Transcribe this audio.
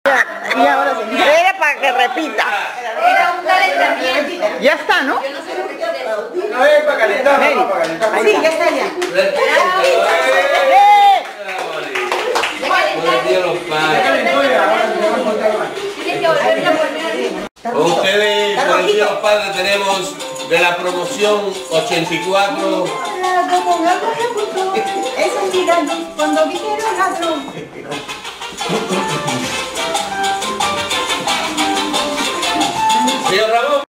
Y ahora sí. Era para que repita. Ya está, ¿no? No es para calentar, no para calentar. Sí, ya está ya. Con ustedes, por el Día de los Padres, tenemos de la promoción 84. Eso es cuando dijeron ladrón.